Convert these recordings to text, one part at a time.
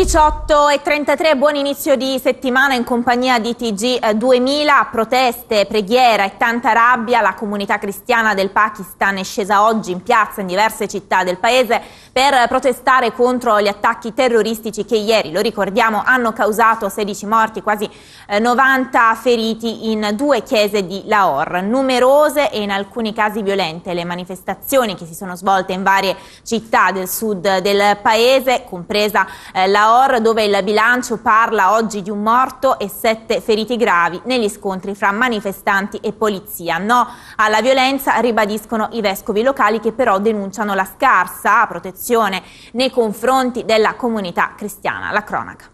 18:33, buon inizio di settimana in compagnia di TG 2000. Proteste, preghiera e tanta rabbia. La comunità cristiana del Pakistan è scesa oggi in piazza in diverse città del paese per protestare contro gli attacchi terroristici che ieri, lo ricordiamo, hanno causato 16 morti, quasi 90 feriti in 2 chiese di Lahore. Numerose e in alcuni casi violente le manifestazioni che si sono svolte in varie città del sud del paese, compresa Lahore, dove il bilancio parla oggi di un morto e 7 feriti gravi negli scontri fra manifestanti e polizia. No alla violenza, ribadiscono i vescovi locali, che però denunciano la scarsa protezione nei confronti della comunità cristiana. La cronaca.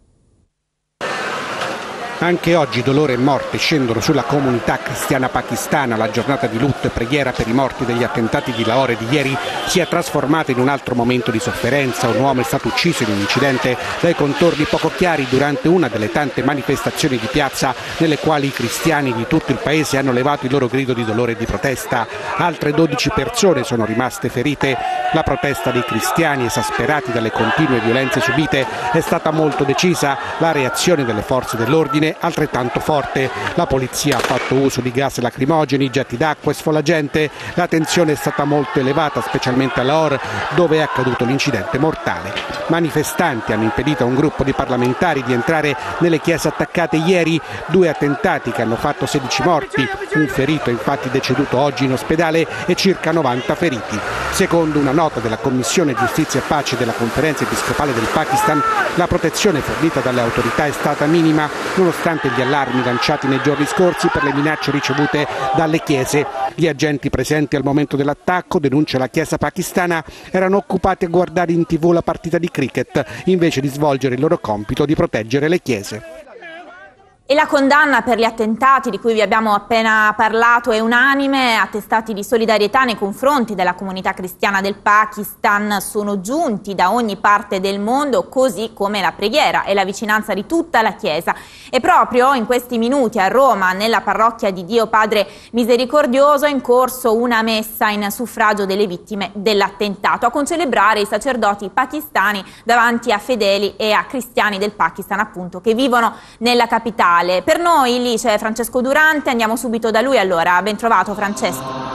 Anche oggi dolore e morte scendono sulla comunità cristiana pakistana. La giornata di lutto e preghiera per i morti degli attentati di Lahore di ieri si è trasformata in un altro momento di sofferenza. Un uomo è stato ucciso in un incidente dai contorni poco chiari durante una delle tante manifestazioni di piazza nelle quali i cristiani di tutto il paese hanno levato il loro grido di dolore e di protesta. Altre 12 persone sono rimaste ferite. La protesta dei cristiani, esasperati dalle continue violenze subite, è stata molto decisa. La reazione delle forze dell'ordine altrettanto forte. La polizia ha fatto uso di gas lacrimogeni, getti d'acqua e sfolagente. La tensione è stata molto elevata, specialmente a Lahore, dove è accaduto l'incidente mortale. Manifestanti hanno impedito a un gruppo di parlamentari di entrare nelle chiese attaccate ieri. 2 attentati che hanno fatto 16 morti, un ferito è infatti deceduto oggi in ospedale e circa 90 feriti. Secondo una nota della Commissione Giustizia e Pace della Conferenza Episcopale del Pakistan, la protezione fornita dalle autorità è stata minima, nonostante gli allarmi lanciati nei giorni scorsi per le minacce ricevute dalle chiese. Gli agenti presenti al momento dell'attacco, denuncia la Chiesa pakistana, erano occupati a guardare in TV la partita di cricket invece di svolgere il loro compito di proteggere le chiese. E la condanna per gli attentati di cui vi abbiamo appena parlato è unanime. Attestati di solidarietà nei confronti della comunità cristiana del Pakistan sono giunti da ogni parte del mondo, così come la preghiera e la vicinanza di tutta la Chiesa. E proprio in questi minuti a Roma, nella parrocchia di Dio Padre Misericordioso, è in corso una messa in suffragio delle vittime dell'attentato, a concelebrare i sacerdoti pakistani davanti a fedeli e a cristiani del Pakistan, appunto, che vivono nella capitale. Per noi lì c'è Francesco Durante, andiamo subito da lui allora. Ben trovato Francesco.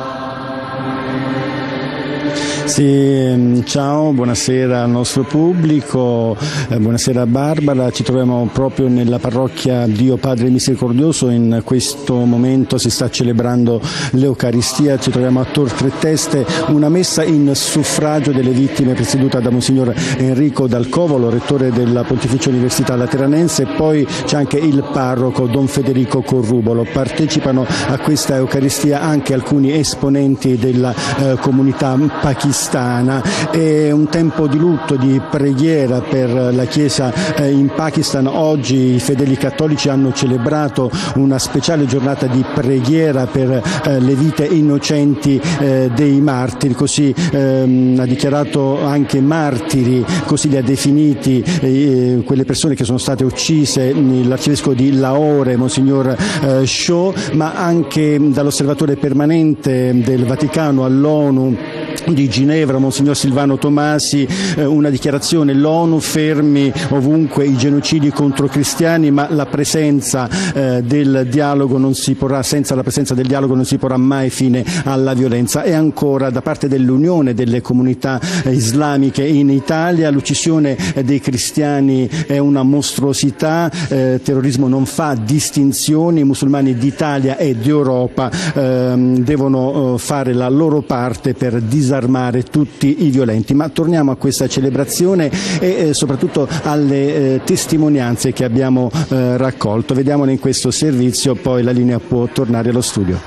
Sì, ciao, buonasera al nostro pubblico, buonasera Barbara. Ci troviamo proprio nella parrocchia Dio Padre Misericordioso. In questo momento si sta celebrando l'Eucaristia, ci troviamo a Tor Tre Teste, una messa in suffragio delle vittime presieduta da Monsignor Enrico Dal Covolo, rettore della Pontificia Università Lateranense, e poi c'è anche il parroco Don Federico Corrubolo. Partecipano a questa Eucaristia anche alcuni esponenti della comunità pakistana. È un tempo di lutto, di preghiera per la Chiesa in Pakistan. Oggi i fedeli cattolici hanno celebrato una speciale giornata di preghiera per le vite innocenti dei martiri, così ha dichiarato anche martiri, così li ha definiti quelle persone che sono state uccise, l'arcivescovo di Lahore, Monsignor Shaw, ma anche dall'osservatore permanente del Vaticano all'ONU di Ginevra, Monsignor Silvano Tomasi, una dichiarazione: l'ONU fermi ovunque i genocidi contro cristiani, ma la presenza del dialogo non si porrà, senza la presenza del dialogo non si porrà mai fine alla violenza. E ancora, da parte dell'Unione delle Comunità Islamiche in Italia, l'uccisione dei cristiani è una mostruosità, terrorismo non fa distinzioni, i musulmani d'Italia e d'Europa devono fare la loro parte per disarmare tutti i violenti. Ma torniamo a questa celebrazione e soprattutto alle testimonianze che abbiamo raccolto. Vediamole in questo servizio, poi la linea può tornare allo studio.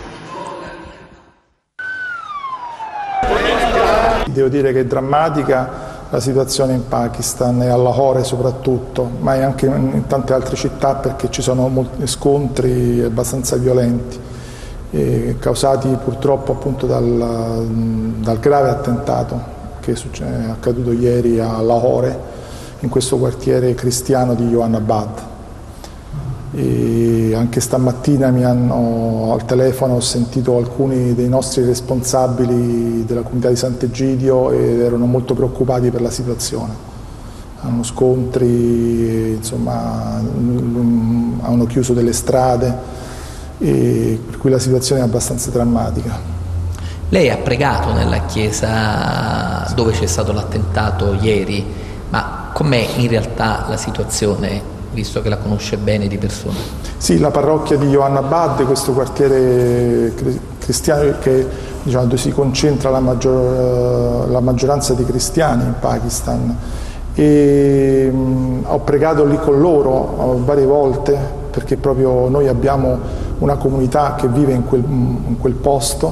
Devo dire che è drammatica la situazione in Pakistan e a Lahore soprattutto, ma anche in tante altre città, perché ci sono molti scontri abbastanza violenti, causati purtroppo appunto dal grave attentato che è accaduto ieri a Lahore, in questo quartiere cristiano di Jahanabad. E anche stamattina al telefono ho sentito alcuni dei nostri responsabili della comunità di Sant'Egidio ed erano molto preoccupati per la situazione. hanno scontri, insomma, hanno chiuso delle strade, e per cui la situazione è abbastanza drammatica. Lei ha pregato nella chiesa dove c'è stato l'attentato ieri, ma com'è in realtà la situazione, visto che la conosce bene di persona? Sì, la parrocchia di Johannabad, questo quartiere cristiano che, diciamo, dove si concentra la maggioranza dei cristiani in Pakistan, e ho pregato lì con loro varie volte, perché proprio noi abbiamo una comunità che vive in quel posto,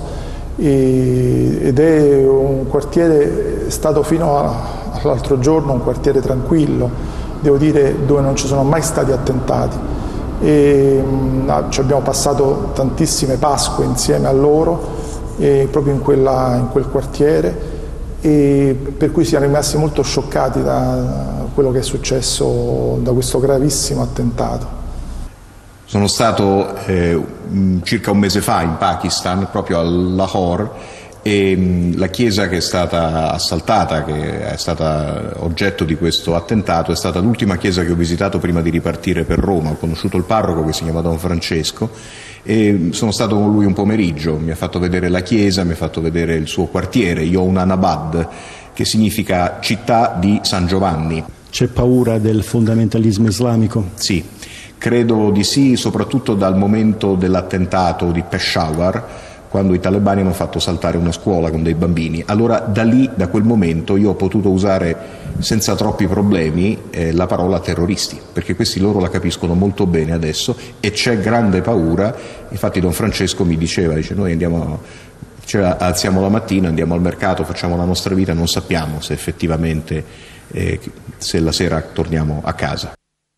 ed è un quartiere, è stato fino all'altro giorno un quartiere tranquillo, devo dire, dove non ci sono mai stati attentati, e ci abbiamo passato tantissime Pasque insieme a loro, proprio in quel quartiere, e per cui siamo rimasti molto scioccati da quello che è successo, da questo gravissimo attentato. Sono stato circa un mese fa in Pakistan, proprio a Lahore, e la chiesa che è stata assaltata, che è stata oggetto di questo attentato, è stata l'ultima chiesa che ho visitato prima di ripartire per Roma. Ho conosciuto il parroco, che si chiama Don Francesco, e sono stato con lui un pomeriggio. Mi ha fatto vedere la chiesa, mi ha fatto vedere il suo quartiere, Johannabad, che significa città di San Giovanni. C'è paura del fondamentalismo islamico? Sì, credo di sì, soprattutto dal momento dell'attentato di Peshawar, quando i talebani hanno fatto saltare una scuola con dei bambini. Allora da lì, da quel momento, io ho potuto usare senza troppi problemi la parola terroristi, perché questi loro la capiscono molto bene adesso, e c'è grande paura. Infatti Don Francesco mi diceva, noi alziamo la mattina, andiamo al mercato, facciamo la nostra vita, non sappiamo se effettivamente se la sera torniamo a casa.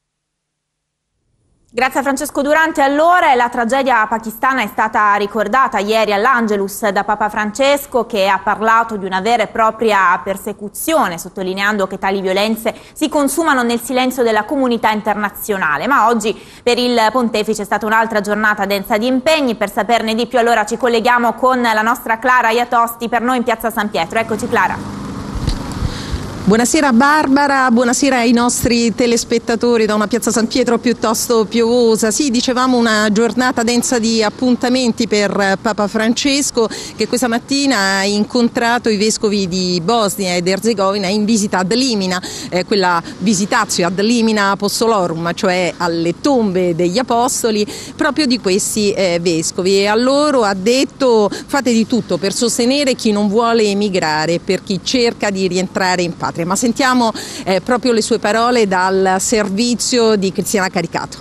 Grazie a Francesco Durante. Allora, la tragedia pakistana è stata ricordata ieri all'Angelus da Papa Francesco, che ha parlato di una vera e propria persecuzione, sottolineando che tali violenze si consumano nel silenzio della comunità internazionale. Ma oggi per il Pontefice è stata un'altra giornata densa di impegni. Per saperne di più, allora ci colleghiamo con la nostra Clara Iatosti, per noi in Piazza San Pietro. Eccoci Clara. Buonasera Barbara, buonasera ai nostri telespettatori da una Piazza San Pietro piuttosto piovosa. Sì, dicevamo una giornata densa di appuntamenti per Papa Francesco, che questa mattina ha incontrato i vescovi di Bosnia ed Erzegovina in visita ad Limina, quella visitatio ad Limina Apostolorum, cioè alle tombe degli apostoli proprio di questi vescovi, e a loro ha detto: fate di tutto per sostenere chi non vuole emigrare, per chi cerca di rientrare in patria. Ma sentiamo proprio le sue parole dal servizio di Cristiana Caricato.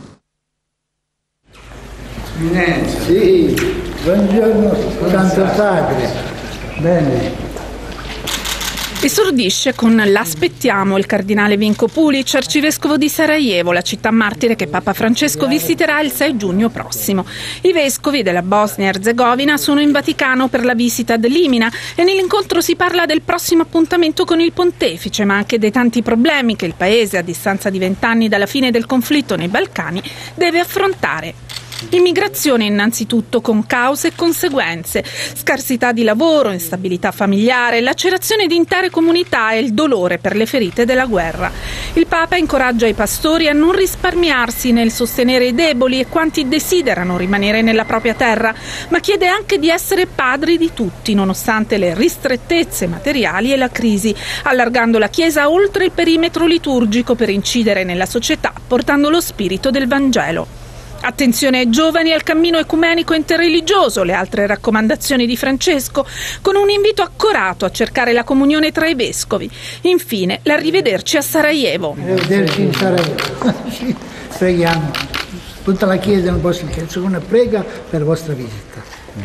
Sì, buongiorno Santo Padre. Bene. Esordisce con l'aspettiamo il cardinale Vinko Pulic, arcivescovo di Sarajevo, la città martire che Papa Francesco visiterà il 6 giugno prossimo. I vescovi della Bosnia e Erzegovina sono in Vaticano per la visita ad Limina, e nell'incontro si parla del prossimo appuntamento con il Pontefice, ma anche dei tanti problemi che il paese, a distanza di 20 anni dalla fine del conflitto nei Balcani, deve affrontare. Immigrazione innanzitutto, con cause e conseguenze, scarsità di lavoro, instabilità familiare, lacerazione di intere comunità e il dolore per le ferite della guerra. Il Papa incoraggia i pastori a non risparmiarsi nel sostenere i deboli e quanti desiderano rimanere nella propria terra, ma chiede anche di essere padri di tutti, nonostante le ristrettezze materiali e la crisi, allargando la Chiesa oltre il perimetro liturgico per incidere nella società, portando lo spirito del Vangelo. Attenzione ai giovani e al cammino ecumenico interreligioso, le altre raccomandazioni di Francesco, con un invito accorato a cercare la comunione tra i vescovi. Infine, l'arrivederci a Sarajevo. Arrivederci in Sarajevo. Preghiamo. Tutta la Chiesa nel vostro Herzegovina prega per la vostra visita.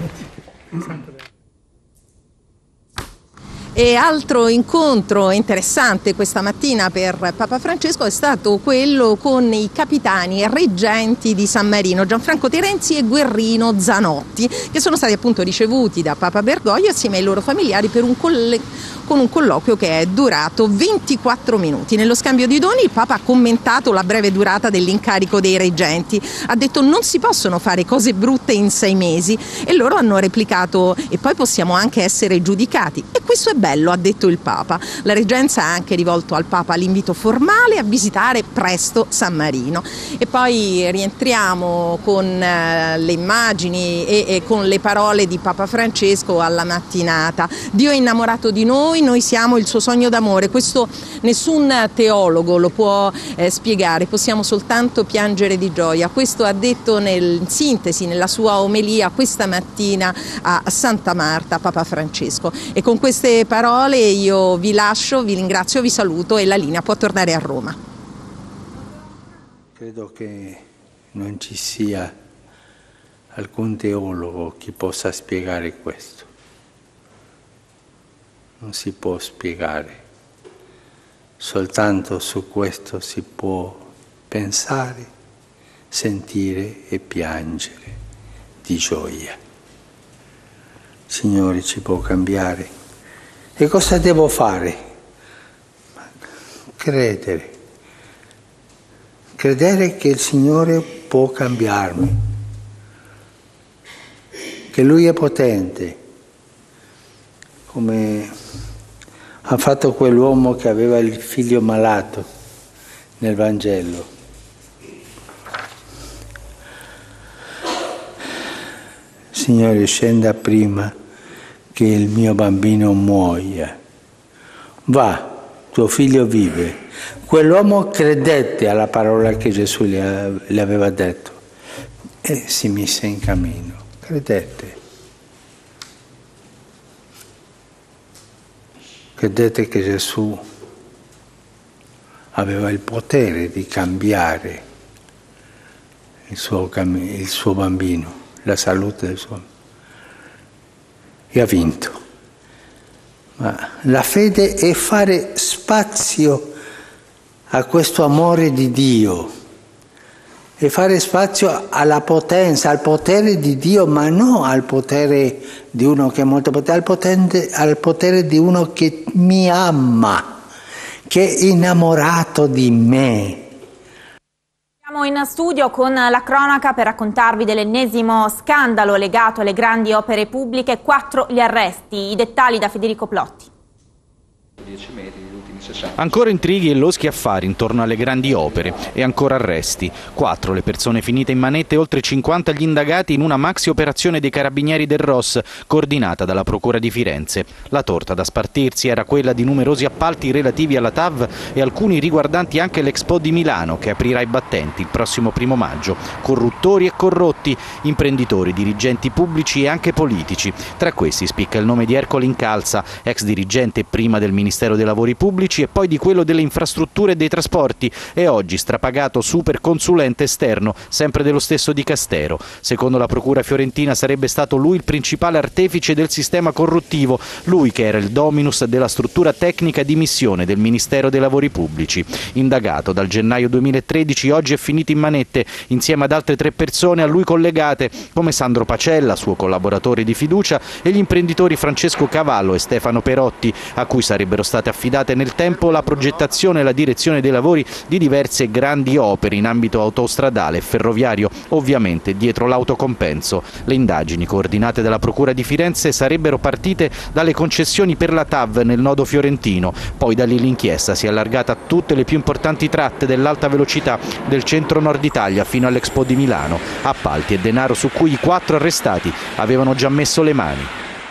E altro incontro interessante questa mattina per Papa Francesco è stato quello con i capitani reggenti di San Marino, Gianfranco Terenzi e Guerrino Zanotti, che sono stati appunto ricevuti da Papa Bergoglio assieme ai loro familiari per un con un colloquio che è durato 24 minuti. Nello scambio di doni il Papa ha commentato la breve durata dell'incarico dei reggenti, ha detto non si possono fare cose brutte in 6 mesi e loro hanno replicato e poi possiamo anche essere giudicati e questo è bello, ha detto il Papa. La reggenza ha anche rivolto al Papa l'invito formale a visitare presto San Marino e poi rientriamo con le immagini e con le parole di Papa Francesco alla mattinata. Dio è innamorato di noi siamo il suo sogno d'amore, questo nessun teologo lo può spiegare, possiamo soltanto piangere di gioia. Questo ha detto in sintesi nella sua omelia questa mattina a Santa Marta Papa Francesco e con queste parole io vi lascio, vi ringrazio, vi saluto e la linea può tornare a Roma. Credo che non ci sia alcun teologo che possa spiegare questo. Non si può spiegare. Soltanto su questo si può pensare, sentire e piangere di gioia. Signore, ci può cambiare. E cosa devo fare? Credere. Credere che il Signore può cambiarmi, che Lui è potente, come ha fatto quell'uomo che aveva il figlio malato nel Vangelo. Signore, scenda prima che il mio bambino muoia. Va, tuo figlio vive. Quell'uomo credette alla parola che Gesù le aveva detto e si mise in cammino. Credette. Credete che Gesù aveva il potere di cambiare il suo bambino, la salute del suo bambino. E ha vinto. Ma la fede è fare spazio a questo amore di Dio e fare spazio alla potenza, al potere di Dio, ma non al potere di uno che è molto potente, al potere di uno che mi ama, che è innamorato di me. Siamo in studio con la cronaca per raccontarvi dell'ennesimo scandalo legato alle grandi opere pubbliche, 4 gli arresti, i dettagli da Federico Plotti. 10 metri. Ancora intrighi e loschi affari intorno alle grandi opere e ancora arresti. 4 le persone finite in manette e oltre 50 gli indagati in una maxi operazione dei carabinieri del ROS coordinata dalla Procura di Firenze. La torta da spartirsi era quella di numerosi appalti relativi alla TAV e alcuni riguardanti anche l'Expo di Milano che aprirà i battenti il prossimo 1° maggio. Corruttori e corrotti, imprenditori, dirigenti pubblici e anche politici. Tra questi spicca il nome di Ercole Incalza, ex dirigente prima del Ministero dei Lavori Pubblici e poi di quello delle infrastrutture e dei trasporti e oggi strapagato super consulente esterno, sempre dello stesso Dicastero. Secondo la procura fiorentina sarebbe stato lui il principale artefice del sistema corruttivo, lui che era il dominus della struttura tecnica di missione del Ministero dei Lavori Pubblici. Indagato dal gennaio 2013, oggi è finito in manette insieme ad altre 3 persone a lui collegate come Sandro Pacella, suo collaboratore di fiducia, e gli imprenditori Francesco Cavallo e Stefano Perotti, a cui sarebbero state affidate nel tempo la progettazione e la direzione dei lavori di diverse grandi opere in ambito autostradale e ferroviario, ovviamente dietro l'autocompenso. Le indagini coordinate dalla Procura di Firenze sarebbero partite dalle concessioni per la TAV nel nodo fiorentino, poi da lì l'inchiesta si è allargata a tutte le più importanti tratte dell'alta velocità del centro-nord Italia fino all'Expo di Milano, appalti e denaro su cui i 4 arrestati avevano già messo le mani.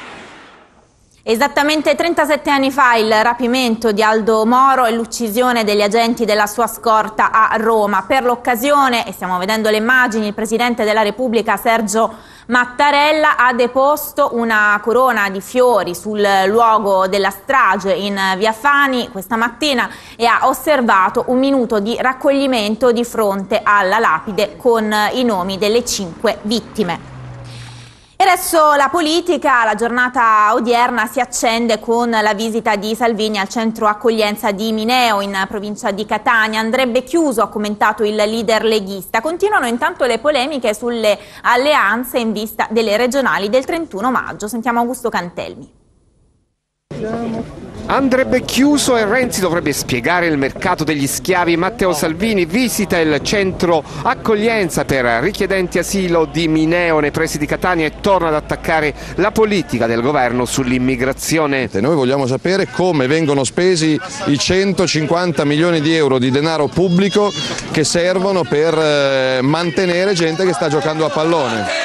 Esattamente 37 anni fa il rapimento di Aldo Moro e l'uccisione degli agenti della sua scorta a Roma. Per l'occasione, e stiamo vedendo le immagini, il Presidente della Repubblica Sergio Mattarella ha deposto una corona di fiori sul luogo della strage in via Fani questa mattina e ha osservato un minuto di raccoglimento di fronte alla lapide con i nomi delle 5 vittime. E adesso la politica, la giornata odierna si accende con la visita di Salvini al centro accoglienza di Mineo in provincia di Catania. Andrebbe chiuso, ha commentato il leader leghista. Continuano intanto le polemiche sulle alleanze in vista delle regionali del 31 maggio. Sentiamo Augusto Cantelmi. Andrebbe chiuso e Renzi dovrebbe spiegare il mercato degli schiavi. Matteo Salvini visita il centro accoglienza per richiedenti asilo di Mineo nei pressi di Catania e torna ad attaccare la politica del governo sull'immigrazione. Noi vogliamo sapere come vengono spesi i 150 milioni di euro di denaro pubblico che servono per mantenere gente che sta giocando a pallone.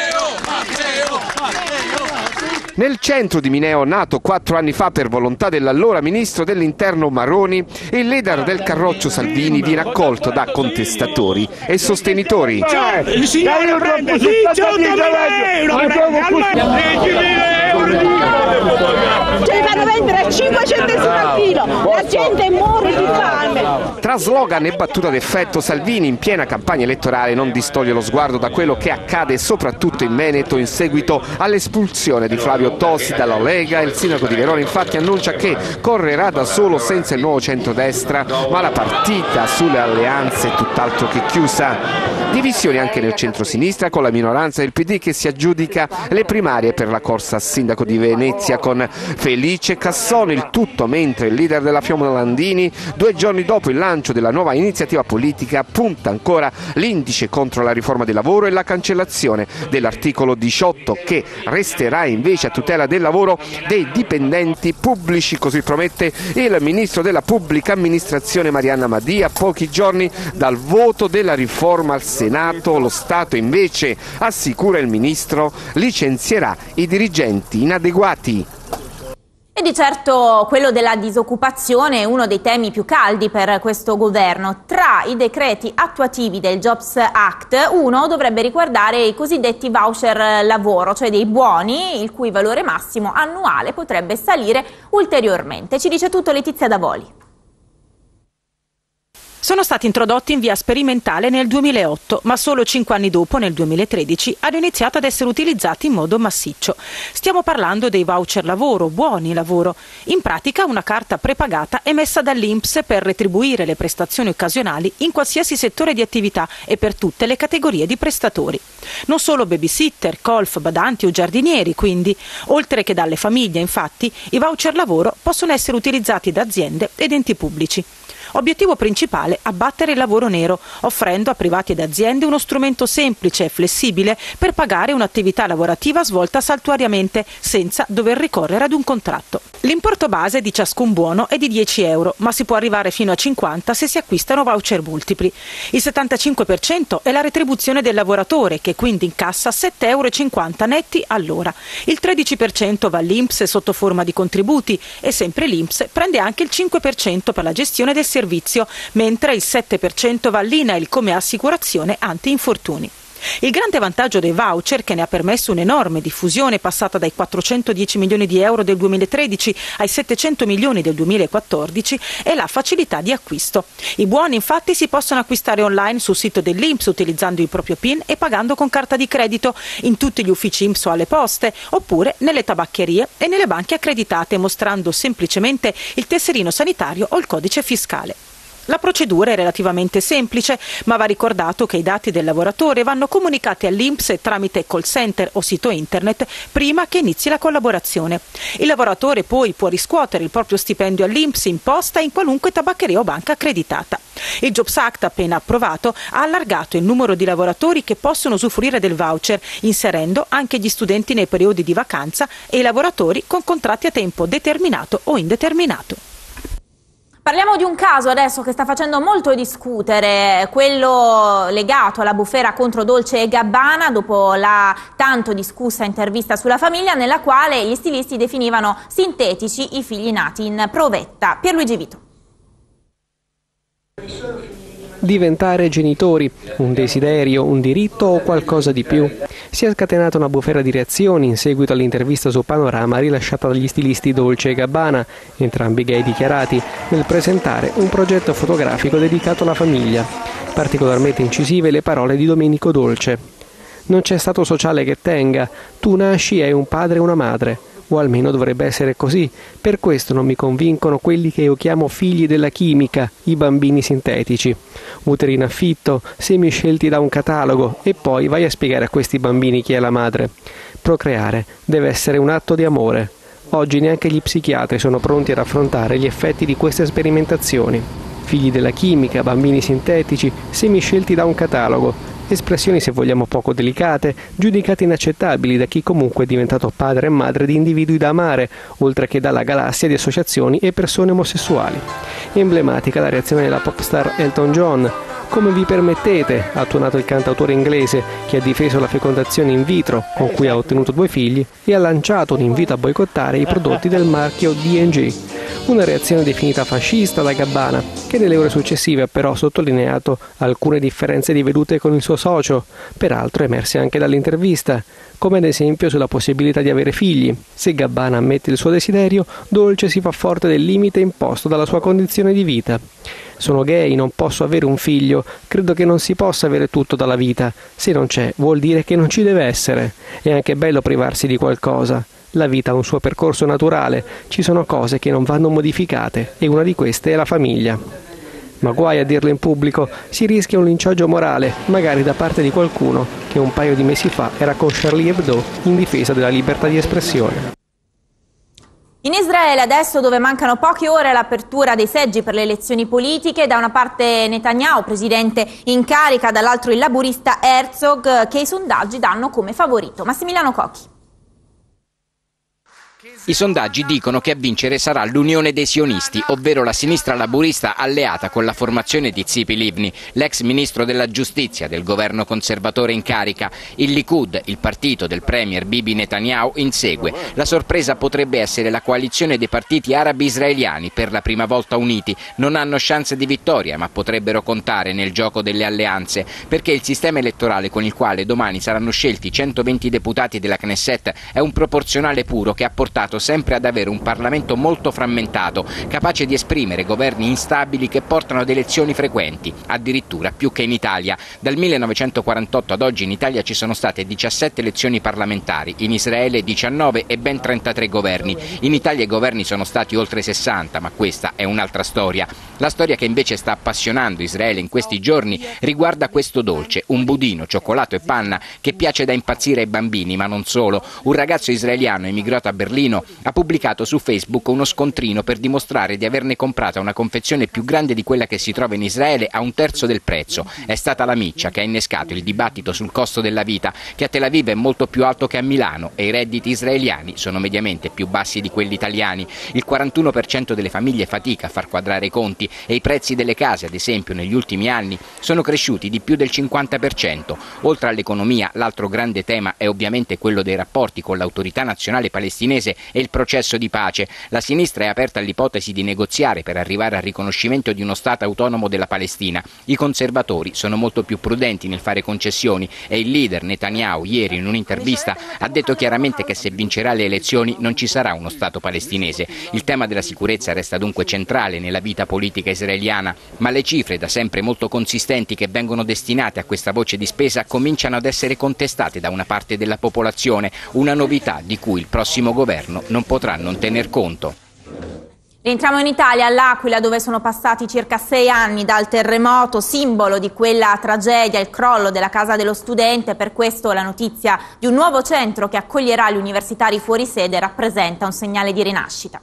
Nel centro di Mineo, nato 4 anni fa per volontà dell'allora ministro dell'interno Maroni, il leader del Carroccio Salvini viene accolto da contestatori e sostenitori. Il signore prende 100.000 euro, ce li fanno vendere a 5 centesimi al chilo, la gente muore di fame. Tra slogan e battuta d'effetto, Salvini in piena campagna elettorale non distoglie lo sguardo da quello che accade soprattutto in Veneto in seguito all'espulsione di Flavio Tossi dalla Lega. Il sindaco di Verona infatti annuncia che correrà da solo senza il nuovo centrodestra, ma la partita sulle alleanze è tutt'altro che chiusa. Divisioni anche nel centro-sinistra, con la minoranza del PD che si aggiudica le primarie per la corsa a sindaco di Venezia con Felice Casson, il tutto mentre il leader della Fiumma Landini, 2 giorni dopo il lancio della nuova iniziativa politica, punta ancora l'indice contro la riforma del lavoro e la cancellazione dell'articolo 18 che resterà invece a tutela del lavoro dei dipendenti pubblici, così promette il ministro della pubblica amministrazione Marianna Madia. A pochi giorni dal voto della riforma al Senato, lo Stato invece, assicura il ministro, licenzierà i dirigenti inadeguati. E di certo quello della disoccupazione è uno dei temi più caldi per questo governo. Tra i decreti attuativi del Jobs Act, uno dovrebbe riguardare i cosiddetti voucher lavoro, cioè dei buoni il cui valore massimo annuale potrebbe salire ulteriormente. Ci dice tutto Letizia Davoli. Sono stati introdotti in via sperimentale nel 2008, ma solo 5 anni dopo, nel 2013, hanno iniziato ad essere utilizzati in modo massiccio. Stiamo parlando dei voucher lavoro, buoni lavoro. In pratica una carta prepagata emessa dall'INPS per retribuire le prestazioni occasionali in qualsiasi settore di attività e per tutte le categorie di prestatori. Non solo babysitter, colf, badanti o giardinieri, quindi. Oltre che dalle famiglie, infatti, i voucher lavoro possono essere utilizzati da aziende ed enti pubblici. Obiettivo principale: abbattere il lavoro nero, offrendo a privati ed aziende uno strumento semplice e flessibile per pagare un'attività lavorativa svolta saltuariamente, senza dover ricorrere ad un contratto. L'importo base di ciascun buono è di 10 euro, ma si può arrivare fino a 50 se si acquistano voucher multipli. Il 75% è la retribuzione del lavoratore, che quindi incassa 7,50 euro netti all'ora. Il 13% va all'INPS sotto forma di contributi e sempre l'INPS prende anche il 5% per la gestione del servizio, mentre il 7% va all'INAIL come assicurazione anti-infortuni. Il grande vantaggio dei voucher, che ne ha permesso un'enorme diffusione passata dai 410 milioni di euro del 2013 ai 700 milioni del 2014, è la facilità di acquisto. I buoni infatti si possono acquistare online sul sito dell'INPS utilizzando il proprio PIN e pagando con carta di credito, in tutti gli uffici INPS o alle poste, oppure nelle tabaccherie e nelle banche accreditate, mostrando semplicemente il tesserino sanitario o il codice fiscale. La procedura è relativamente semplice, ma va ricordato che i dati del lavoratore vanno comunicati all'INPS tramite call center o sito internet prima che inizi la collaborazione. Il lavoratore poi può riscuotere il proprio stipendio all'INPS in posta in qualunque tabaccheria o banca accreditata. Il Jobs Act, appena approvato, ha allargato il numero di lavoratori che possono usufruire del voucher, inserendo anche gli studenti nei periodi di vacanza e i lavoratori con contratti a tempo determinato o indeterminato. Parliamo di un caso adesso che sta facendo molto discutere, quello legato alla bufera contro Dolce & Gabbana, dopo la tanto discussa intervista sulla Famiglia, nella quale gli stilisti definivano sintetici i figli nati in provetta. Pierluigi Vito. Diventare genitori, un desiderio, un diritto o qualcosa di più? Si è scatenata una bufera di reazioni in seguito all'intervista su Panorama rilasciata dagli stilisti Dolce & Gabbana, entrambi gay dichiarati, nel presentare un progetto fotografico dedicato alla famiglia. Particolarmente incisive le parole di Domenico Dolce. Non c'è stato sociale che tenga, tu nasci e hai un padre e una madre. O almeno dovrebbe essere così. Per questo non mi convincono quelli che io chiamo figli della chimica, i bambini sintetici. Uteri in affitto, semi scelti da un catalogo e poi vai a spiegare a questi bambini chi è la madre. Procreare deve essere un atto di amore. Oggi neanche gli psichiatri sono pronti ad affrontare gli effetti di queste sperimentazioni. Figli della chimica, bambini sintetici, semi scelti da un catalogo, espressioni se vogliamo poco delicate, giudicate inaccettabili da chi comunque è diventato padre e madre di individui da amare, oltre che dalla galassia di associazioni e persone omosessuali. Emblematica la reazione della pop star Elton John. Come vi permettete, ha tuonato il cantautore inglese che ha difeso la fecondazione in vitro, con cui ha ottenuto 2 figli, e ha lanciato un invito a boicottare i prodotti del marchio D&G. Una reazione definita fascista da Gabbana, che nelle ore successive ha però sottolineato alcune differenze di vedute con il suo socio, peraltro emerse anche dall'intervista, come ad esempio sulla possibilità di avere figli. Se Gabbana ammette il suo desiderio, Dolce si fa forte del limite imposto dalla sua condizione di vita. Sono gay, non posso avere un figlio, credo che non si possa avere tutto dalla vita. Se non c'è, vuol dire che non ci deve essere. È anche bello privarsi di qualcosa. La vita ha un suo percorso naturale, ci sono cose che non vanno modificate e una di queste è la famiglia. Ma guai a dirlo in pubblico, si rischia un linciaggio morale, magari da parte di qualcuno che un paio di mesi fa era con Charlie Hebdo in difesa della libertà di espressione. In Israele adesso, dove mancano poche ore all'apertura dei seggi per le elezioni politiche, da una parte Netanyahu, presidente in carica, dall'altro il laburista Herzog, che i sondaggi danno come favorito. Massimiliano Cocchi. I sondaggi dicono che a vincere sarà l'Unione dei Sionisti, ovvero la sinistra laburista alleata con la formazione di Tzipi Livni, l'ex ministro della giustizia del governo conservatore in carica. Il Likud, il partito del premier Bibi Netanyahu, insegue. La sorpresa potrebbe essere la coalizione dei partiti arabi israeliani, per la prima volta uniti. Non hanno chance di vittoria, ma potrebbero contare nel gioco delle alleanze, perché il sistema elettorale con il quale domani saranno scelti 120 deputati della Knesset è un proporzionale puro che ha portato sempre ad avere un Parlamento molto frammentato, capace di esprimere governi instabili che portano ad elezioni frequenti, addirittura più che in Italia. Dal 1948 ad oggi in Italia ci sono state 17 elezioni parlamentari, in Israele 19 e ben 33 governi. In Italia i governi sono stati oltre 60, ma questa è un'altra storia. La storia che invece sta appassionando Israele in questi giorni riguarda questo dolce, un budino, cioccolato e panna che piace da impazzire ai bambini, ma non solo. Un ragazzo israeliano emigrato a Berlino ha pubblicato su Facebook uno scontrino per dimostrare di averne comprata una confezione più grande di quella che si trova in Israele a 1/3 del prezzo. È stata la miccia che ha innescato il dibattito sul costo della vita, che a Tel Aviv è molto più alto che a Milano e i redditi israeliani sono mediamente più bassi di quelli italiani. Il 41% delle famiglie fatica a far quadrare i conti e i prezzi delle case, ad esempio, negli ultimi anni sono cresciuti di più del 50%. Oltre all'economia, l'altro grande tema è ovviamente quello dei rapporti con l'autorità nazionale palestinese e il processo di pace. La sinistra è aperta all'ipotesi di negoziare per arrivare al riconoscimento di uno Stato autonomo della Palestina. I conservatori sono molto più prudenti nel fare concessioni e il leader Netanyahu ieri in un'intervista ha detto chiaramente che se vincerà le elezioni non ci sarà uno Stato palestinese. Il tema della sicurezza resta dunque centrale nella vita politica israeliana, ma le cifre da sempre molto consistenti che vengono destinate a questa voce di spesa cominciano ad essere contestate da una parte della popolazione, una novità di cui il prossimo governo non potrà non tener conto. Rientriamo in Italia, all'Aquila, dove sono passati circa 6 anni dal terremoto, simbolo di quella tragedia, il crollo della casa dello studente. Per questo la notizia di un nuovo centro che accoglierà gli universitari fuori sede rappresenta un segnale di rinascita.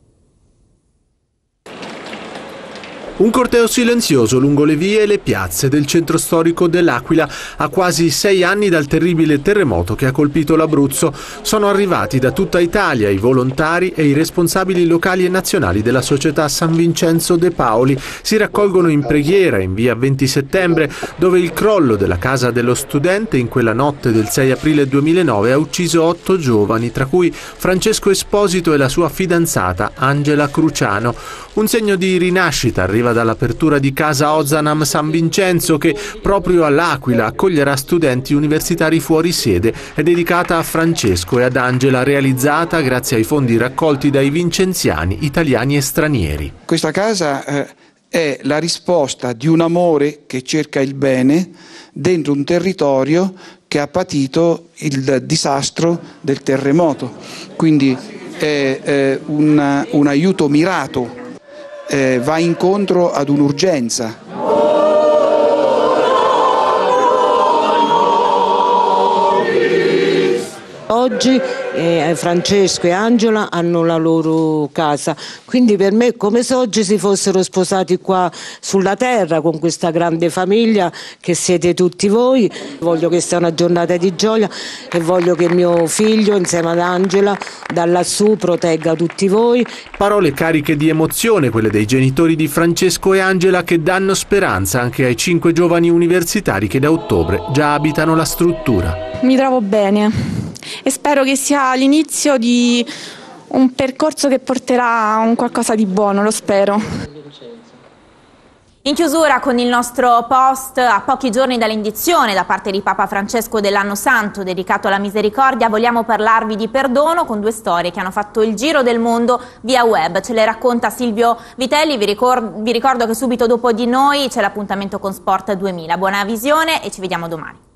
Un corteo silenzioso lungo le vie e le piazze del centro storico dell'Aquila. A quasi 6 anni dal terribile terremoto che ha colpito l'Abruzzo sono arrivati da tutta Italia i volontari e i responsabili locali e nazionali della società San Vincenzo De Paoli. Si raccolgono in preghiera in via 20 settembre, dove il crollo della casa dello studente in quella notte del 6 aprile 2009 ha ucciso 8 giovani, tra cui Francesco Esposito e la sua fidanzata Angela Cruciano. Un segno di rinascita arriva dall'apertura di Casa Ozanam San Vincenzo, che proprio all'Aquila accoglierà studenti universitari fuori sede. È dedicata a Francesco e ad Angela, realizzata grazie ai fondi raccolti dai vincenziani italiani e stranieri. Questa casa è la risposta di un amore che cerca il bene dentro un territorio che ha patito il disastro del terremoto, quindi è un aiuto mirato. Va incontro ad un'urgenza. Oggi Francesco e Angela hanno la loro casa, quindi per me è come se oggi si fossero sposati qua sulla terra con questa grande famiglia che siete tutti voi. Voglio che sia una giornata di gioia e voglio che mio figlio insieme ad Angela da lassù protegga tutti voi. Parole cariche di emozione, quelle dei genitori di Francesco e Angela, che danno speranza anche ai 5 giovani universitari che da ottobre già abitano la struttura. Mi trovo bene e spero che sia l'inizio di un percorso che porterà a un qualcosa di buono, lo spero. In chiusura con il nostro post, a pochi giorni dall'indizione da parte di Papa Francesco dell'anno santo dedicato alla misericordia, vogliamo parlarvi di perdono con 2 storie che hanno fatto il giro del mondo via web. Ce le racconta Silvio Vitelli. Vi ricordo che subito dopo di noi c'è l'appuntamento con Sport 2000. Buona visione e ci vediamo domani.